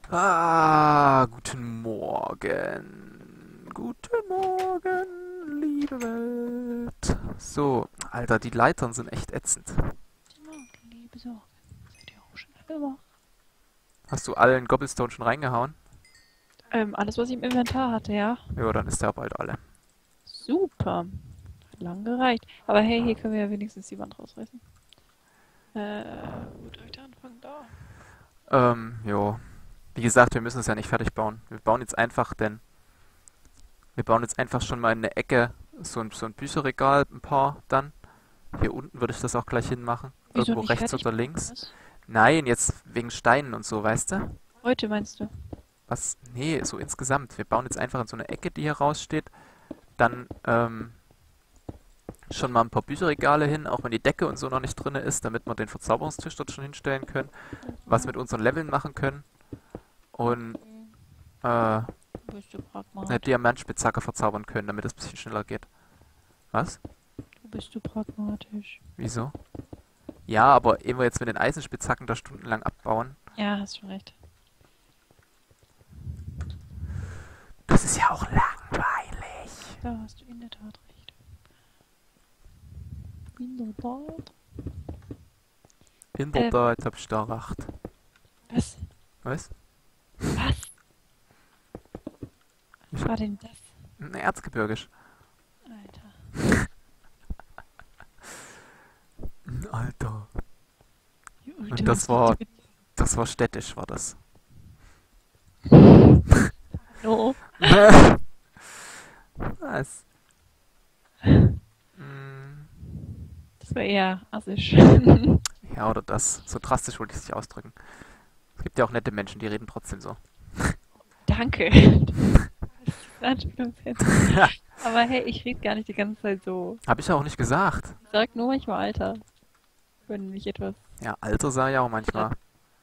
Guten Morgen. Guten Morgen, liebe Welt. So, Alter, die Leitern sind echt ätzend. Guten Morgen, liebe Sorge. Seid ihr auch schon alle wach? Hast du allen Cobblestone schon reingehauen? Alles, was ich im Inventar hatte, ja. Ja, dann ist der bald alle. Super. Hat lang gereicht. Aber hey, hier können wir ja wenigstens die Wand rausreißen. Wo direkt anfangen? Da. Jo. Wie gesagt, wir müssen es ja nicht fertig bauen. Wir bauen jetzt einfach schon mal in eine Ecke so ein Bücherregal, ein paar dann. Hier unten würde ich das auch gleich hinmachen. Wieso Irgendwo nicht rechts fertig oder bauen? links. Was? Nein, jetzt wegen Steinen und so, weißt du? Heute meinst du? Was? Nee, so insgesamt. Wir bauen jetzt einfach in so eine Ecke, die hier raussteht. Dann schon mal ein paar Bücherregale hin, auch wenn die Decke und so noch nicht drin ist, damit wir den Verzauberungstisch dort schon hinstellen können. Was mit unseren Leveln machen können. Und Okay. äh, Bist du eine pragmatisch? Diamantspitzhacke verzaubern können, damit es ein bisschen schneller geht. Was? Bist du pragmatisch? Wieso? Ja, aber ehe wir jetzt mit den Eisenspitzhacken da stundenlang abbauen, Ja, hast schon recht. das ist ja auch langweilig. Da hast du in der Tat recht. In der Tat. In der Tat hab ich da recht. Was? Was? Was? Ich Was war denn das? Erzgebirgisch. Alter. Alter. Und Du hast richtig das war städtisch, war das. No. Was? Mm, Das war eher assisch. ja, oder das. So drastisch wollte ich es nicht ausdrücken. Es gibt ja auch nette Menschen, die reden trotzdem so. Danke. Das ist Anspielungshits. Aber hey, ich rede gar nicht die ganze Zeit so. Hab ich ja auch nicht gesagt. Ich sag nur manchmal Alter, wenn mich etwas. Ja, Alter sah ja auch manchmal.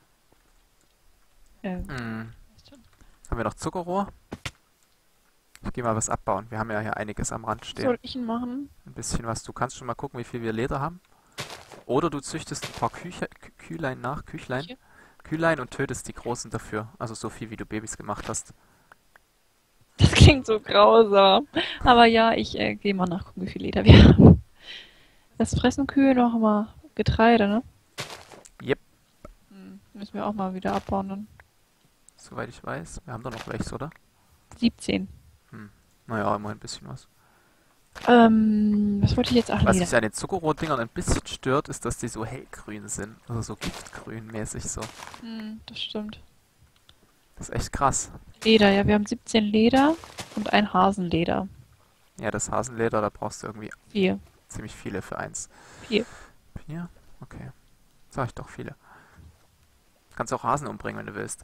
Ähm, Mm, weißt schon. haben wir noch Zuckerrohr? Ich gehe mal was abbauen. Wir haben ja hier einiges am Rand stehen. Soll ich ihn machen? Ein bisschen was. Du kannst schon mal gucken, wie viel wir Leder haben. Oder du züchtest ein paar Küchlein nach. Küche? Kühlein und tötest die Großen dafür. Also so viel, wie du Babys gemacht hast. Das klingt so grausam. Aber ja, ich gehe mal nachgucken, wie viel Leder wir haben. Das fressen Kühe noch immer Getreide, ne? Yep, Müssen wir auch mal wieder abbauen dann. soweit ich weiß. Wir haben doch noch welches, oder? 17. Hm. Naja, immerhin ein bisschen was. Was wollte ich jetzt? Ach, Was Leder. mich an den Zuckerrohrdingern ein bisschen stört, ist, dass die so hellgrün sind. Also so giftgrün-mäßig so. Das stimmt. Das ist echt krass. Leder, ja, wir haben 17 Leder und ein Hasenleder. Ja, das Hasenleder, da brauchst du irgendwie 4. ziemlich viele für eins. 4. 4? Okay. Sag ich doch viele. Kannst auch Hasen umbringen, wenn du willst.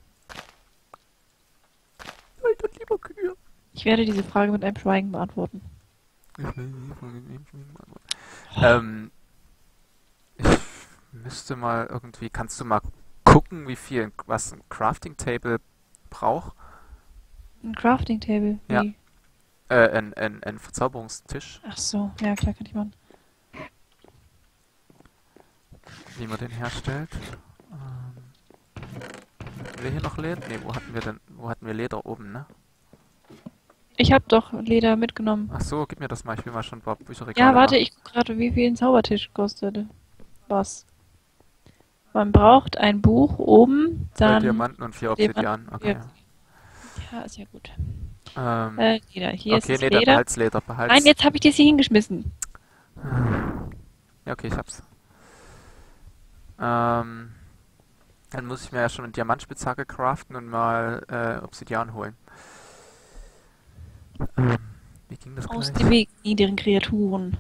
Alter, lieber Kühe. Ich werde diese Frage mit einem Schweigen beantworten. Ähm, ich müsste mal irgendwie, kannst du mal gucken, was ein Crafting Table braucht? Ein Crafting Table. Ja, Wie? ein Verzauberungstisch, Ach so, ja klar, kann ich machen. wie man den herstellt. Hatten wir hier noch Leder? Ne, wo hatten wir Leder oben, ne? Ich habe doch Leder mitgenommen. Ach so, gib mir das mal, ich will mal schon ein paar Ja, Bücherregale warte, machen. ich guck gerade, wie viel ein Zaubertisch kostet. Was? Man braucht ein Buch oben, 2 dann Diamanten und 4 Diamant. Obsidian, Ja, okay. ja, ist ja gut. Leder. Hier ist Okay, das nee, dann Leder. behalt's Leder, Nein, behalt's. jetzt habe ich das hier hingeschmissen. Ja, okay, ich hab's. Ähm, dann muss ich mir ja schon eine Diamantspitzhacke craften und mal Obsidian holen. Ähm, wie ging das Aus gleich? dem Weg niederen Kreaturen.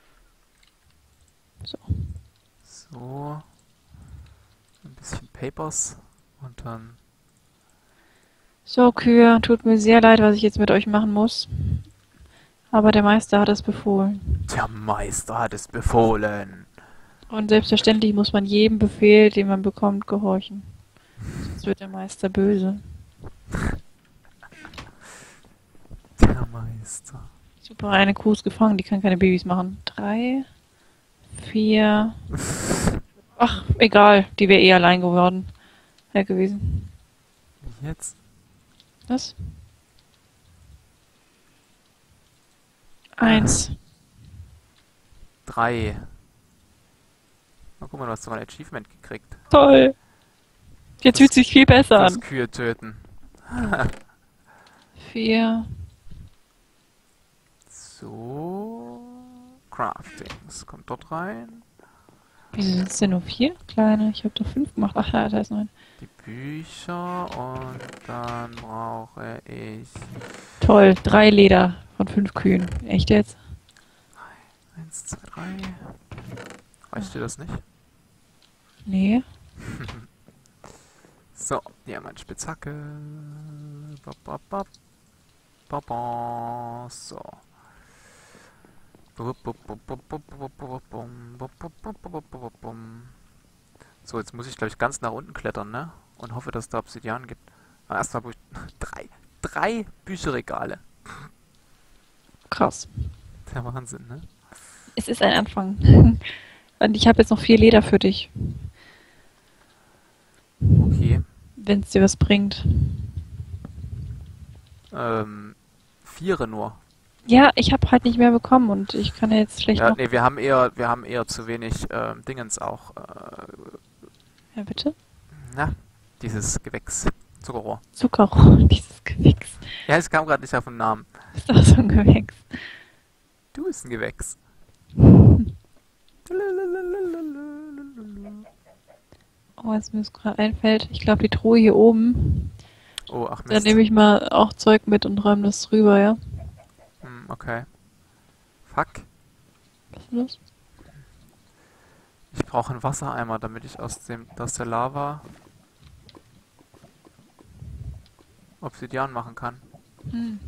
So. So, ein bisschen Papers und dann... So, Kühe, tut mir sehr leid, was ich jetzt mit euch machen muss. Aber der Meister hat es befohlen. Der Meister hat es befohlen. Und selbstverständlich muss man jedem Befehl, den man bekommt, gehorchen. Sonst wird der Meister böse. Der Meister. Super, eine Kuh ist gefangen, die kann keine Babys machen. 3, 4. Ach, egal, die wäre eh allein geworden. Gewesen. Jetzt? Was? 1. 3. Na, guck mal, du hast sogar ein Achievement gekriegt. Toll. Jetzt fühlt sich viel besser Das an. Kühe töten. 4. So. Craftings. Kommt dort rein. Wieso sind es denn nur 4 kleine? Ich habe doch 5 gemacht. Ach ja, da ist noch ein. Die Bücher und dann brauche ich Toll. 3 Leder von 5 Kühen. Echt jetzt? 1, 2, 3. Reicht dir das nicht? Nee. So, Diamantspitzhacke. Bop, bop, bop. Bop, bop. So. So, jetzt muss ich, glaube ich, ganz nach unten klettern, ne? Und hoffe, dass es da Obsidian gibt. Aber erstmal brauche ich drei Bücherregale. Krass. Der Wahnsinn, ne? Es ist ein Anfang. Und ich habe jetzt noch 4 Leder für dich, Okay. wenn es dir was bringt. 4 nur. Ja, ich habe halt nicht mehr bekommen und ich kann ja jetzt schlecht Ja, noch. nee, wir haben eher zu wenig Dingens auch. Ja, bitte? Na, dieses Gewächs. Zuckerrohr. Zuckerrohr, dieses Gewächs. Ja, ich kam gerade nicht auf den Namen. Ist doch so ein Gewächs. Du bist ein Gewächs. Oh, was mir jetzt gerade einfällt. Ich glaube, die Truhe hier oben. Oh, ach Da Mist. nehme ich mal auch Zeug mit und räume das rüber, ja? Okay. Fuck. Was ist los? Ich brauche einen Wassereimer, damit ich aus der Lava Obsidian machen kann. Hm.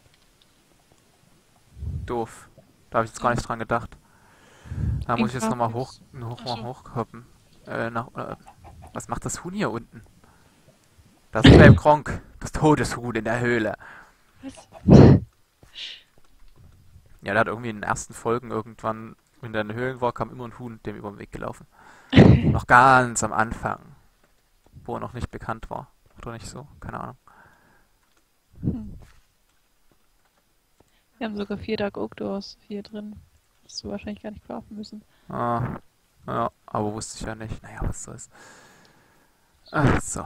Doof. Da habe ich jetzt gar nicht dran gedacht. Da muss ich jetzt nochmal Ach so. hochhoppen. Was macht das Huhn hier unten? Da sind wir im Kronk. Das Todeshuhn in der Höhle. Was? Ja, der hat irgendwie in den ersten Folgen irgendwann, wenn der in den Höhlen war, kam immer ein Huhn dem über den Weg gelaufen. Noch ganz am Anfang. Wo er noch nicht bekannt war. Oder nicht so? Keine Ahnung. Hm. Wir haben sogar 4 Dark Oak Doors hier drin. Hast du wahrscheinlich gar nicht craften müssen. Ah, ja, aber wusste ich ja nicht. Naja, was soll's. So.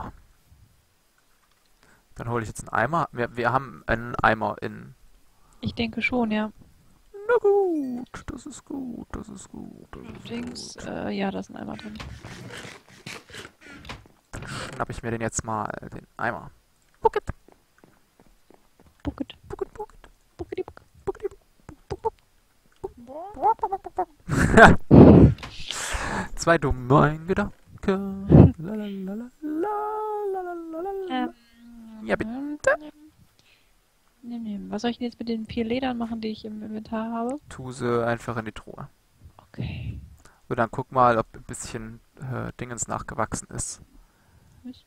Dann hole ich jetzt einen Eimer. Wir haben einen Eimer in. Ich denke schon, ja. Na gut, das ist gut, das ist gut, das ist Allerdings, gut. ja, da ist ein Eimer drin. Dann schnapp ich mir den jetzt mal, den Eimer. Bucket, Bucket, bucket, bucket, buckety, buck. bucket, bucket. Zwei dumme Gedanken. Lalalala. Ja, bitte. Was soll ich denn jetzt mit den 4 Ledern machen, die ich im Inventar habe? Tu sie einfach in die Truhe. Okay. So, dann guck mal, ob ein bisschen Dingens nachgewachsen ist. Was?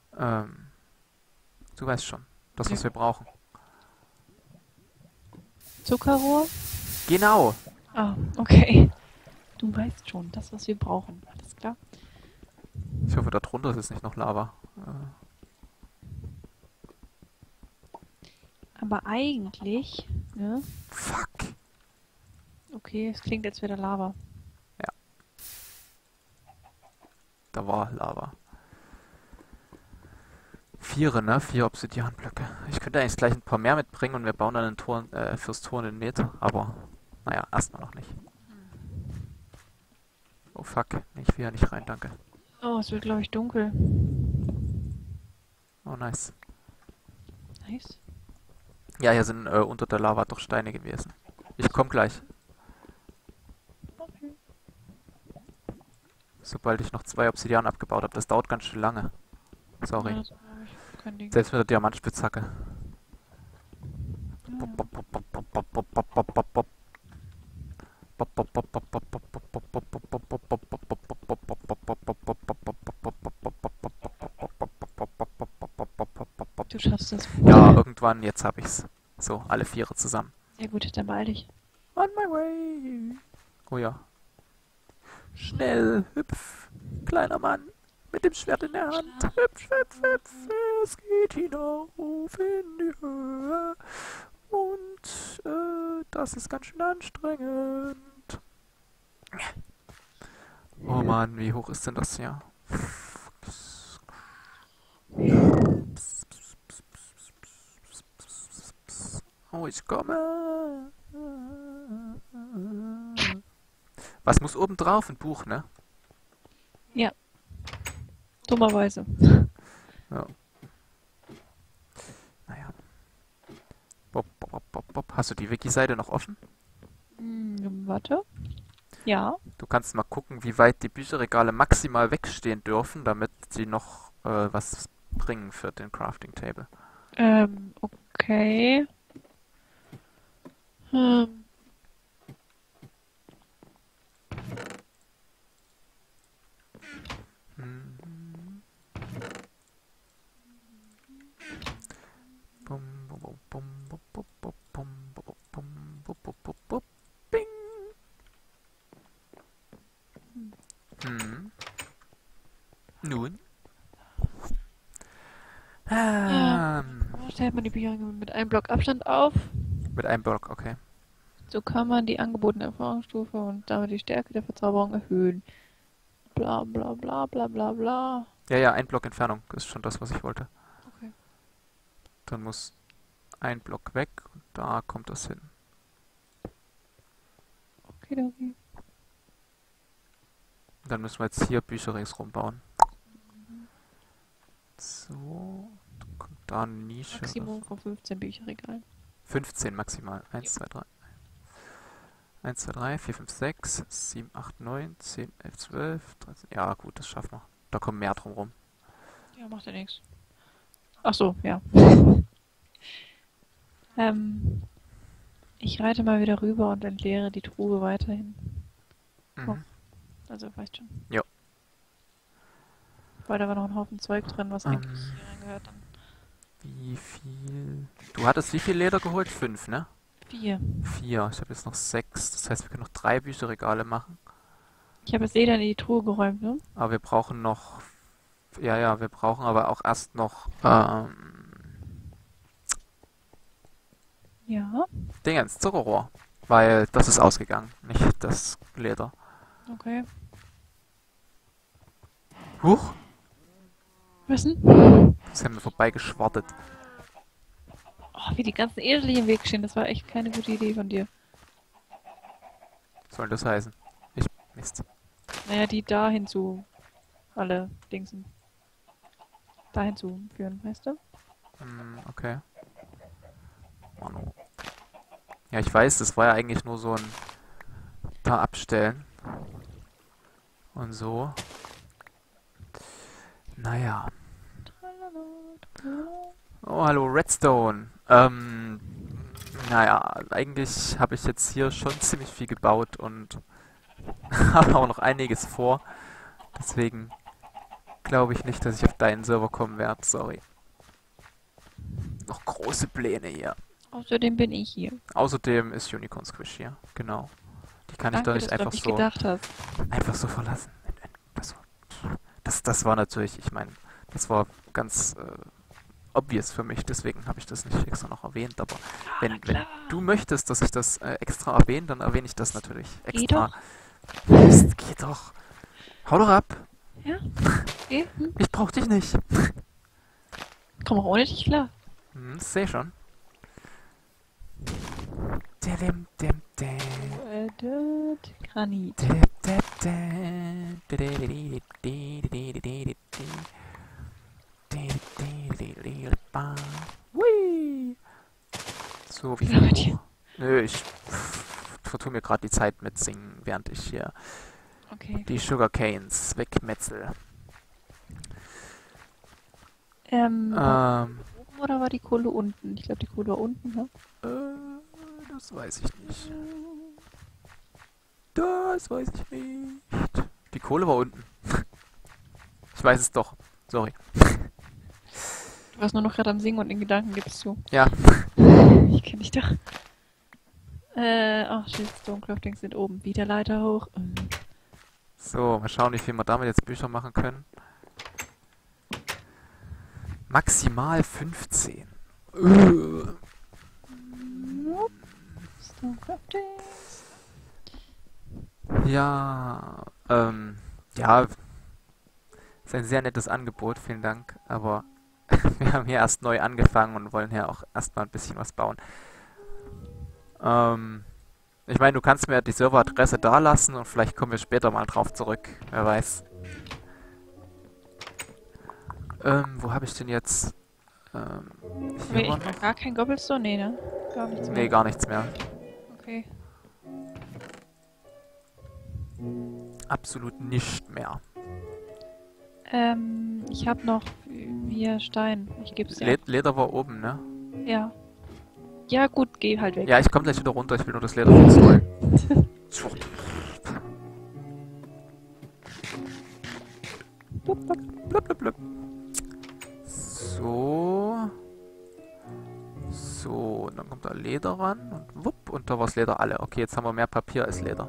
Du weißt schon, das, was Ja. wir brauchen. Zuckerrohr? Genau. Ah, okay. Du weißt schon, das, was wir brauchen. Alles klar. Ich hoffe, da drunter ist jetzt nicht noch Lava. Aber eigentlich, ne? Fuck. Okay, es klingt jetzt wieder Lava. Da war Lava. 4, ne? 4 Obsidianblöcke. Ich könnte eigentlich gleich ein paar mehr mitbringen und wir bauen dann ein Tor, fürs Tor einen Meter. Aber, naja, erstmal noch nicht. Oh fuck. Nee, ich will ja nicht rein, danke. Oh, es wird, glaube ich, dunkel. Oh nice. Nice. Ja, hier sind unter der Lava doch Steine gewesen. Ich komm gleich. Okay. Sobald ich noch 2 Obsidian abgebaut habe. Das dauert ganz schön lange. Sorry. Ja, das glaub ich. Kein Ding. Selbst mit der Diamantspitzhacke. Ja. Du schaffst das. Ja, irgendwann, jetzt hab ich's. So, alle 4 zusammen. Sehr gut, dann beeil dich. On my way. Oh ja. Schnell, hüpf, kleiner Mann, mit dem Schwert in der Hand. Hüpf, hüpf, hüpf, hüpf. es geht hinauf in die Höhe. Und das ist ganz schön anstrengend. Oh Mann, wie hoch ist denn das hier? Oh, ich komme. Was muss oben drauf? Ein Buch, ne? Ja, dummerweise. Ja. Naja. Bob, bob, bob, bob, bob. Hast du die Wiki-Seite noch offen? Warte. Ja. Du kannst mal gucken, wie weit die Bücherregale maximal wegstehen dürfen, damit sie noch was bringen für den Crafting Table. Okay. Hm. Mhm. Bum, bum, bum, bum, bum, bum, bum, bum, bum, bum, bum, bum, bum, bum, bing. Nun? Stellt man die Bücher mit einem Block Abstand auf. Mit einem Block, okay. So kann man die angebotene Erfahrungsstufe und damit die Stärke der Verzauberung erhöhen. Bla bla bla bla bla bla. Ja, ein Block Entfernung ist schon das, was ich wollte. Okay. Dann muss ein Block weg und da kommt das hin. Okay. Dann müssen wir jetzt hier Bücher ringsrum bauen. So, dann kommt da eine Nische. Maximum von 15 Bücherregalen. 15 maximal. 1, 2, 3. 1, 2, 3, 4, 5, 6, 7, 8, 9, 10, 11, 12, 13. Ja, gut, das schaffen wir. Da kommen mehr drum rum. Ja, macht ja nichts. Ach so, ja. Ich reite mal wieder rüber und entleere die Truhe weiterhin. Mhm. Also, weißt schon. Jo. Weil da war noch ein Haufen Zeug drin, was eigentlich hier reingehört dann. Wie viel? Du hattest wie viel Leder geholt? 5, ne? 4. 4. Ich habe jetzt noch 6. Das heißt, wir können noch 3 Bücherregale machen. Ich habe das Leder in die Truhe geräumt, ne? Aber wir brauchen noch... Ja, wir brauchen aber auch erst noch... Ja. Dingens, Zuckerrohr. Weil das ist ausgegangen, nicht das Leder. Okay. Huch, Was denn? das haben wir vorbeigeschwartet. Oh, wie die ganzen Esel hier im Weg stehen. Das war echt keine gute Idee von dir. Was soll das heißen? Mist. Naja, die dahin zu... Alle Dingsen. Dahin zu führen, weißt du? Okay. Mano. Ja, ich weiß, das war ja eigentlich nur so ein... Da abstellen. Und so. Naja. Oh, hallo, Redstone. Naja, eigentlich habe ich jetzt hier schon ziemlich viel gebaut und habe auch noch einiges vor. Deswegen glaube ich nicht, dass ich auf deinen Server kommen werde. Sorry. Noch große Pläne hier. Außerdem bin ich hier. Außerdem ist Unicorn Squish hier. Genau. Die kann ich Danke, doch nicht dass du an einfach mich so, gedacht hast. einfach so verlassen. Das war natürlich, ich meine, das war ganz obvious für mich, deswegen habe ich das nicht extra noch erwähnt. Aber wenn du möchtest, dass ich das extra erwähne, dann erwähne ich das natürlich Geh extra. doch. Mist, geh doch. Hau doch ab. Ja? Okay. Ich brauch dich nicht. Komm auch ohne dich klar. Seh schon. Dim, dim, dim. Granit. Hui. So, wie Ja, mit viel dir. Uhr? Nö, ich vertue mir gerade die Zeit mit Singen, während ich hier Okay. die Sugarcanes wegmetzel. War die oben oder war die Kohle unten? Ich glaube, die Kohle war unten, ne? Das weiß ich nicht. Das weiß ich nicht. Die Kohle war unten. Ich weiß es doch. Sorry. Du warst nur noch gerade am Singen und in Gedanken gibst du. Ja. Ich kenn dich doch. Ach, shit, Stonecraftings sind oben. Wieder Leiter hoch. So, mal schauen, wie viel wir damit jetzt Bücher machen können. Maximal 15. Nope. Stone Crafting. Ja, ja, ist ein sehr nettes Angebot, vielen Dank, aber wir haben hier erst neu angefangen und wollen hier auch erstmal ein bisschen was bauen. Ich meine, du kannst mir die Serveradresse da lassen und vielleicht kommen wir später mal drauf zurück, wer weiß. Wo habe ich denn jetzt? Hier Ich war brauche noch? gar kein Cobblestone? Nee, ne? Gar nichts Nee, mehr. gar nichts mehr. Okay. Absolut nicht mehr. Ich habe noch 4 Stein. Ich geb's dir. Leder war oben, ne? Ja. Ja, gut, geh halt weg. Ja, ich komme gleich wieder runter, ich will nur das Leder rausholen. Blub, blub. Blub, blub, blub. So. So, und dann kommt da Leder ran und wupp, und da war das Leder alle. Okay, jetzt haben wir mehr Papier als Leder.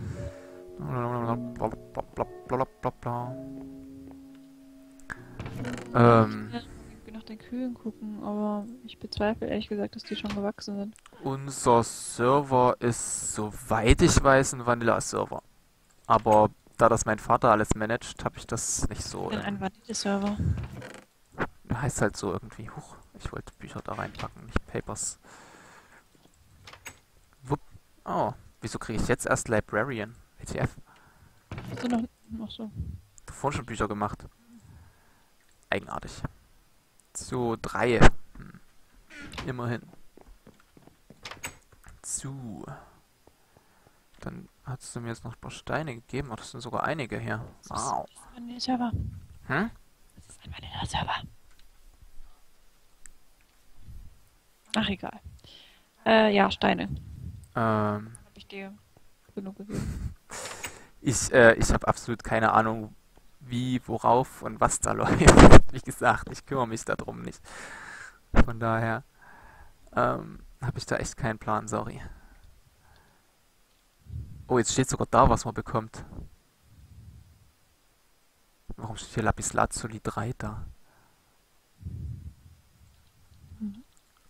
Ich will nach den Kühen gucken, aber ich bezweifle ehrlich gesagt, dass die schon gewachsen sind. Unser Server ist, soweit ich weiß, ein Vanilla-Server. Aber da das mein Vater alles managt, habe ich das nicht so. In ein Vanille-Server. Heißt halt so irgendwie. Huch, ich wollte Bücher da reinpacken, nicht Papers. Wupp. Oh, wieso kriege ich jetzt erst Librarian? WTF? Hast du noch so? Ich hab vorhin schon Bücher gemacht. Eigenartig. So, 3. Immerhin. So. Dann hast du mir jetzt noch ein paar Steine gegeben. Oh, das sind sogar einige hier. Wow. Das ist ein Vanille-Server. Hm? Das ist ein Vanilla-Server. Ach, egal. Ja, Steine. Ähm, Habe ich dir genug gegeben. ich habe absolut keine Ahnung, wie, worauf und was da läuft. Wie gesagt, ich kümmere mich darum nicht. Von daher habe ich da echt keinen Plan, sorry. Oh, jetzt steht sogar da, was man bekommt. Warum steht hier Lapislazuli 3 da? Mhm.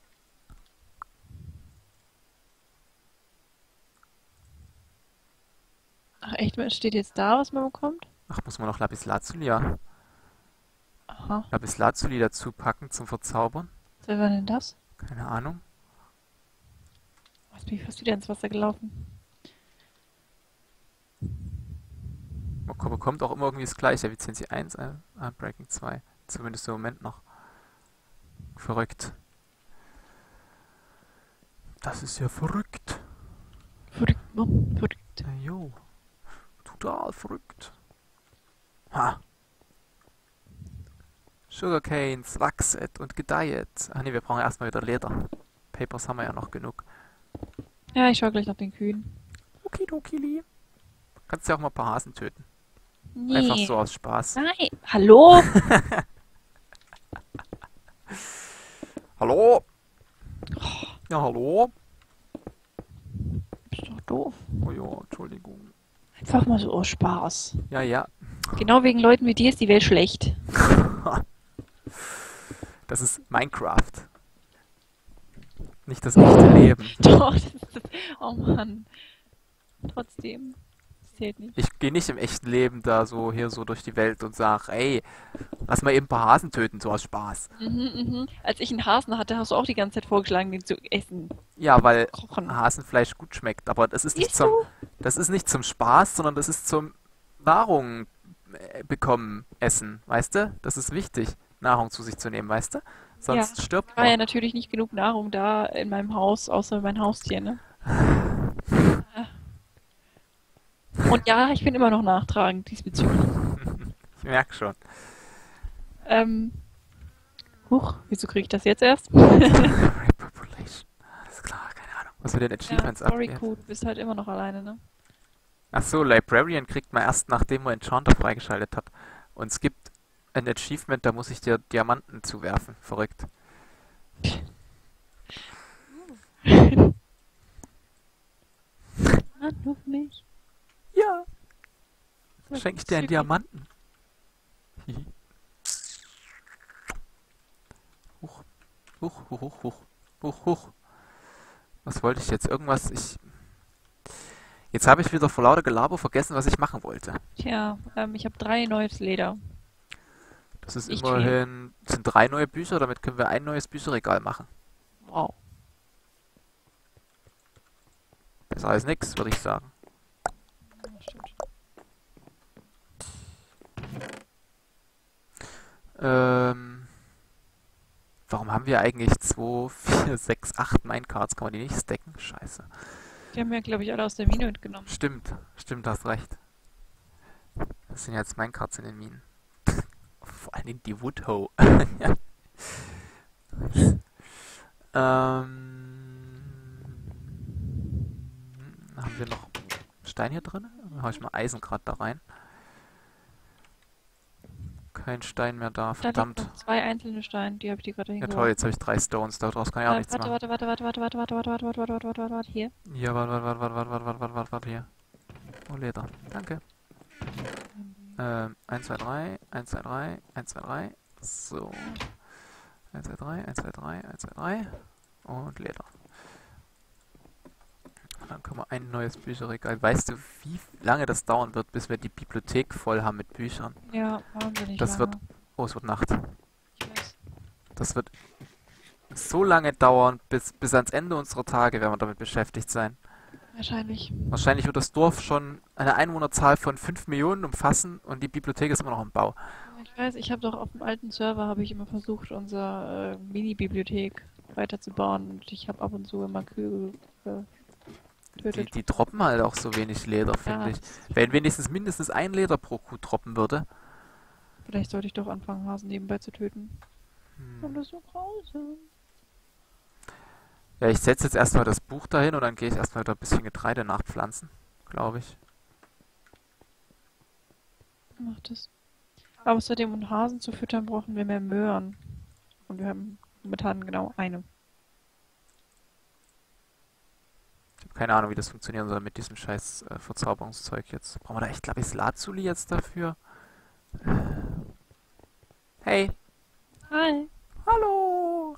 Ach echt, was steht jetzt da, was man bekommt? Ach, muss man noch Lapislazuli, ja. Aha. Lapislazuli dazu packen zum Verzaubern? Was war denn das? Keine Ahnung. Was bin ich fast wieder ins Wasser gelaufen? Man bekommt auch immer irgendwie das gleiche. Effizienz 1, Breaking 2. Zumindest im Moment noch. Verrückt. Das ist ja verrückt. Verrückt, Mann, verrückt. Ja, jo. Total verrückt. Ha. Sugarcanes, wachset und gedeihet. Ach nee, wir brauchen erstmal wieder Leder. Papers haben wir ja noch genug. Ja, ich schau gleich nach den Kühen. Okidokili. Kannst ja auch mal ein paar Hasen töten. Nee. Einfach so aus Spaß. Nein. Hallo? Hallo? Ja, hallo? Bist doch doof. Oh ja, Entschuldigung. Einfach mal so aus Spaß. Ja, ja. Genau wegen Leuten wie dir ist die Welt schlecht. Das ist Minecraft. Nicht das echte Leben. Doch, das ist das. Oh Mann. Trotzdem. Das zählt nicht. Ich gehe nicht im echten Leben da so hier so durch die Welt und sag, ey, lass mal eben ein paar Hasen töten, so aus Spaß. Mhm. Als ich einen Hasen hatte, hast du auch die ganze Zeit vorgeschlagen, den zu essen. Ja, weil Kochen. Hasenfleisch gut schmeckt, aber das ist nicht Siehst du? das ist nicht zum Spaß, sondern das ist zum Nahrung bekommen, essen, weißt du? Das ist wichtig, Nahrung zu sich zu nehmen, weißt du? Ja. Sonst stirbt War ja man. natürlich nicht genug Nahrung da in meinem Haus, außer mein Haustier, ne? Und ja, ich bin immer noch nachtragend diesbezüglich. Ich merke schon. Ähm, Huch, wieso kriege ich das jetzt erst? Repopulation. Alles klar, keine Ahnung. Was mit den Ja, Achievements sorry, abgeht. Kuh, du bist halt immer noch alleine, ne? Ach so, Librarian kriegt man erst, nachdem man Enchanter freigeschaltet hat. Und es gibt ein Achievement, da muss ich dir Diamanten zuwerfen. Verrückt. Anruf mich. Ja, Was schenke ich dir einen zügig. Diamanten. Hihi. Huch. Huch, huch, huch, huch. Huch, huch. Was wollte ich jetzt? Irgendwas, Jetzt habe ich wieder vor lauter Gelaber vergessen, was ich machen wollte. Tja, ich habe 3 neues Leder. Das ist Nicht viel. immerhin, sind 3 neue Bücher, damit können wir ein neues Bücherregal machen. Wow. Besser als nix, würde ich sagen. Ja, stimmt. Ähm, warum haben wir eigentlich 2, 4, 6, 8 Minecarts? Kann man die nicht stacken? Scheiße. Die haben wir, glaube ich, alle aus der Mine mitgenommen. Stimmt, hast recht. Das sind jetzt Minecarts in den Minen. Vor allen Dingen die Woodhoe. Ja. Haben wir noch Stein hier drin? Dann hau ich mal Eisen gerade da rein. Kein Stein mehr da, Da liegen verdammt. noch 2 einzelne Steine, die habe ich dir gerade Ja toll, hingeworfen. jetzt habe ich 3 Stones, daraus kann ich auch nichts Warte, machen. warte, warte, warte, warte, warte, warte, warte, warte, warte, warte, warte, warte, hier. Ja, warte, hier. Oh, Leder. Danke. 1, 2, 3, 1, 2, 3, 1, 2, 3. So. 1, 2, 3, 1, 2, 3, 1, 2, 3. Und Leder. Und dann können wir ein neues Bücherregal. Weißt du, wie lange das dauern wird, bis wir die Bibliothek voll haben mit Büchern? Ja, wahnsinnig Das lange. wird... Oh, es wird Nacht. Ich weiß. Das wird so lange dauern, bis ans Ende unserer Tage werden wir damit beschäftigt sein. Wahrscheinlich. Wahrscheinlich wird das Dorf schon eine Einwohnerzahl von 5 Millionen umfassen und die Bibliothek ist immer noch im Bau. Ich weiß, ich habe doch auf dem alten Server habe ich immer versucht, unsere Mini-Bibliothek weiterzubauen und ich habe ab und zu immer Kühe getötet. Die droppen halt auch so wenig Leder, finde Ja, ich. Wenn wenigstens mindestens ein Leder pro Kuh droppen würde. vielleicht sollte ich doch anfangen, Hasen nebenbei zu töten. Und das ist so grausam. Ja, ich setze jetzt erstmal das Buch dahin und dann gehe ich erstmal wieder ein bisschen Getreide nachpflanzen, glaube ich. Macht es. Außerdem, um Hasen zu füttern, brauchen wir mehr Möhren. Und wir haben momentan genau eine. Ich habe keine Ahnung, wie das funktionieren soll mit diesem scheiß Verzauberungszeug jetzt. Brauchen wir da echt Lapislazuli jetzt dafür? Hey, Hi. hallo!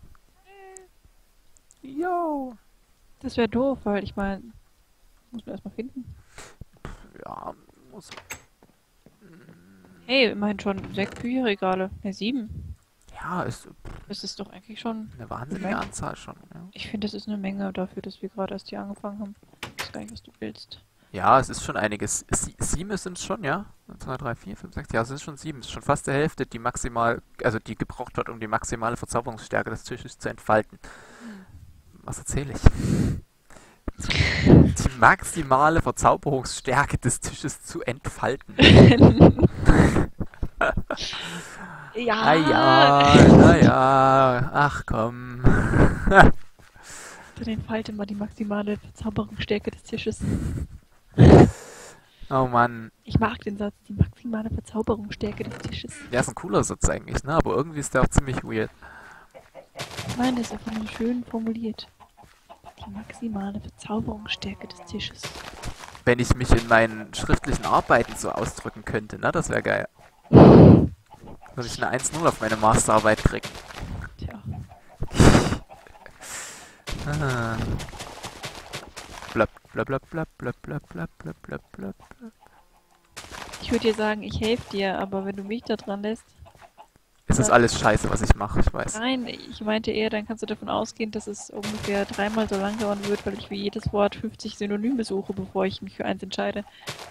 Yo! Das wäre doof, weil ich meine, muss man erstmal finden. Ja, muss... Hey, immerhin schon 6 Bücherregale. Ne, 7. Ja, ist Das ist doch eigentlich schon eine wahnsinnige Menge. Anzahl schon. Ja. Ich finde, das ist eine Menge dafür, dass wir gerade erst hier angefangen haben. Ich weiß gar nicht, was du willst. Ja, es ist schon einiges. 7 sind es schon, ja? 1, 2, 3, 4, 5, 6. Ja, es sind schon 7. Es ist schon fast die Hälfte, die maximal, also die gebraucht wird, um die maximale Verzauberungsstärke des Tisches zu entfalten. Was erzähle ich? Die maximale Verzauberungsstärke des Tisches zu entfalten. Ja. Ah ja, naja, ach komm. Dann entfalte mal die maximale Verzauberungsstärke des Tisches. Oh Mann. Ich mag den Satz, die maximale Verzauberungsstärke des Tisches. Der ist ein cooler Satz eigentlich, ne? Aber irgendwie ist der auch ziemlich weird. Nein, das ist einfach nur schön formuliert. Die maximale Verzauberungsstärke des Tisches. Wenn ich mich in meinen schriftlichen Arbeiten so ausdrücken könnte, ne? Das wäre geil. Würde ich eine 1-0 auf meine Masterarbeit kriegen. Tja. Ah. Blöp, blöp, blöp, blöp, blöp, blöp, blöp, blöp, blöp, blöp. Ich würde dir sagen, ich helfe dir, aber wenn du mich da dran lässt. Es ist alles scheiße, was ich mache, ich weiß. Nein, ich meinte eher, dann kannst du davon ausgehen, dass es ungefähr 3-mal so lang dauern wird, weil ich für jedes Wort 50 Synonyme suche, bevor ich mich für eins entscheide.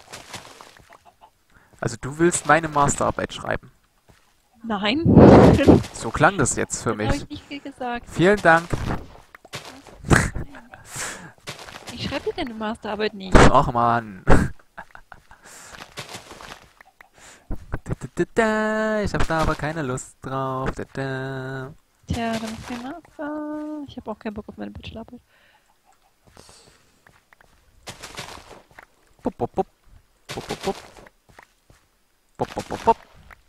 Also du willst meine Masterarbeit schreiben. Nein. So klang das jetzt für Das habe mich. ich nicht viel gesagt. Vielen Dank. Ich schreibe dir deine Masterarbeit nicht. Och Mann. Ich hab da aber keine Lust drauf. Tja, dann ist kein Master. Ich habe auch keinen Bock auf meine Bachelorarbeit. Pup, pup, pup. Pup, pup, pup. Pup, pup, pup, pup.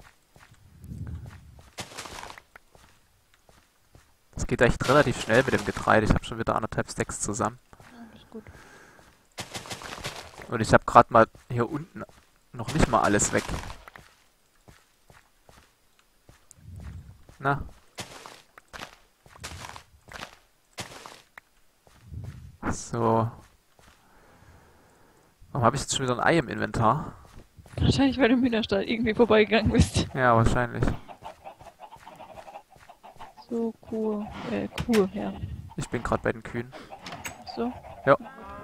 Das geht echt relativ schnell mit dem Getreide. Ich habe schon wieder 1,5 Stacks zusammen. Ja, das ist gut. Und ich habe gerade mal hier unten noch nicht mal alles weg. Na, So. Warum habe ich jetzt schon wieder ein Ei im Inventar? Wahrscheinlich, weil du im Hühnerstall irgendwie vorbeigegangen bist. Ja, wahrscheinlich. So, Kuh, ja. Ich bin gerade bei den Kühen. So. Ja.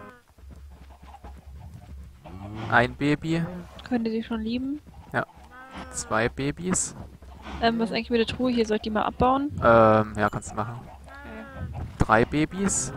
Ein Baby, Könnt ihr sie schon lieben? 2 Babys. Was ist eigentlich mit der Truhe hier? Soll ich die mal abbauen? Ja, kannst du machen. Okay. 3 Babys.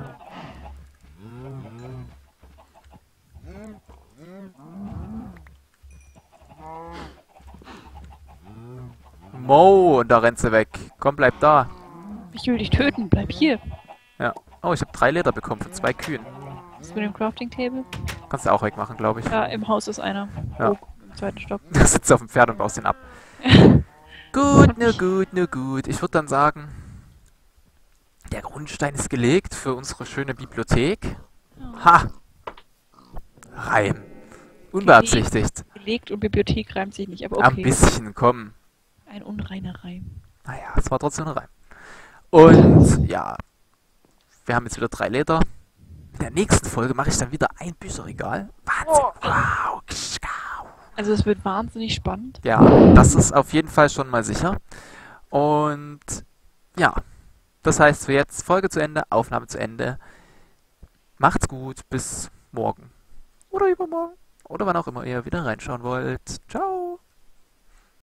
Mo, und da rennt sie weg. Komm, bleib da. Ich will dich töten, bleib hier. Ja. Oh, ich habe 3 Leder bekommen von 2 Kühen. Was ist mit dem Crafting Table? Kannst du auch wegmachen, glaube ich. Ja, im Haus ist einer. Ja. Oben, im zweiten Stock. Du sitzt auf dem Pferd und baust ihn ab. Gut, nur gut, nur gut. Ich würde dann sagen, der Grundstein ist gelegt für unsere schöne Bibliothek. Ha! Reim. Unbeabsichtigt. Gelegt und Bibliothek reimt sich nicht, aber Ein okay. bisschen, komm. Ein unreiner Reim. Naja, es war trotzdem ein Reim. Und ja, wir haben jetzt wieder 3 Leder. In der nächsten Folge mache ich dann wieder ein Bücherregal. Wahnsinn. Wow. Also es wird wahnsinnig spannend. Ja, das ist auf jeden Fall schon mal sicher. Und ja, das heißt für jetzt Folge zu Ende, Aufnahme zu Ende. Macht's gut, bis morgen. Oder übermorgen. Oder wann auch immer ihr wieder reinschauen wollt. Ciao.